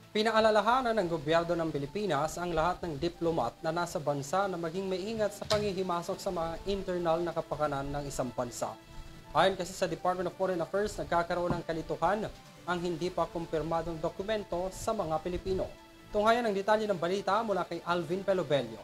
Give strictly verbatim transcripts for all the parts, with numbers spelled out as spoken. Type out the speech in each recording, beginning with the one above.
Pinaalalahanan ng gobyerno ng Pilipinas ang lahat ng diplomat na nasa bansa na maging maingat sa panghihimasok sa mga internal na kapakanan ng isang bansa. Ayon kasi sa Department of Foreign Affairs, nagkakaroon ng kalituhan ang hindi pa kumpirmadong dokumento sa mga Pilipino. Tunghayan ang detalye ng balita mula kay Alvin Pelobelio.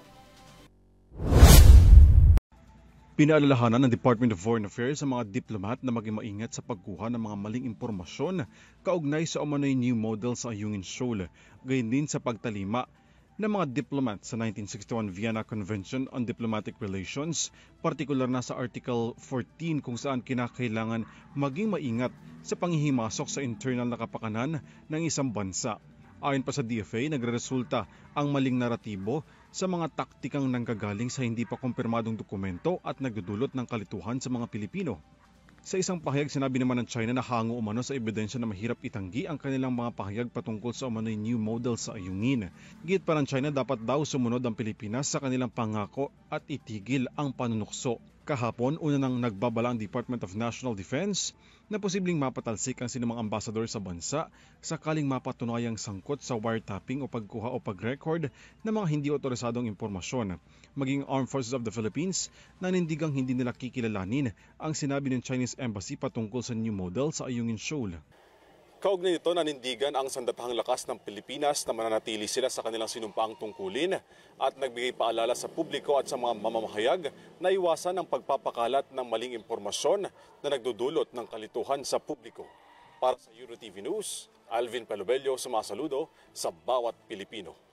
Pinaalalahanan ng Department of Foreign Affairs sa mga diplomat na maging maingat sa pagkuha ng mga maling impormasyon kaugnay sa umano'y new model sa Ayungin Shoal, gayon din sa pagtalima ng mga diplomat sa nineteen sixty-one Vienna Convention on Diplomatic Relations, partikular na sa Article fourteen kung saan kinakailangan maging maingat sa panghihimasok sa internal na kapakanan ng isang bansa. Ayon pa sa D F A, nagreresulta ang maling naratibo sa mga taktikang nanggagaling sa hindi pa kumpirmadong dokumento at nagdudulot ng kalituhan sa mga Pilipino. Sa isang pahayag, sinabi naman ng China na hango umano sa ebidensya na mahirap itanggi ang kanilang mga pahayag patungkol sa umano'y new model sa Ayungin. Git pa ng China, dapat daw sumunod ang Pilipinas sa kanilang pangako at itigil ang panunukso. Kahapon, una nang nagbabala ang Department of National Defense na posibleng mapatalsik ang sinumang ambasador sa bansa sakaling mapatunayang sangkot sa wiretapping o pagkuha o pag-record ng mga hindi otorisadong impormasyon. Maging Armed Forces of the Philippines, nanindigang hindi nila kikilalanin ang sinabi ng Chinese Embassy patungkol sa new model sa Ayungin Shoal. Kaugnay nito, nanindigan ang sandatahang lakas ng Pilipinas na mananatili sila sa kanilang sinumpaang tungkulin at nagbigay paalala sa publiko at sa mga mamamahayag na iwasan ang pagpapakalat ng maling impormasyon na nagdudulot ng kalituhan sa publiko. Para sa Euro T V News, Alvin Pelobelio, sumasaludo sa bawat Pilipino.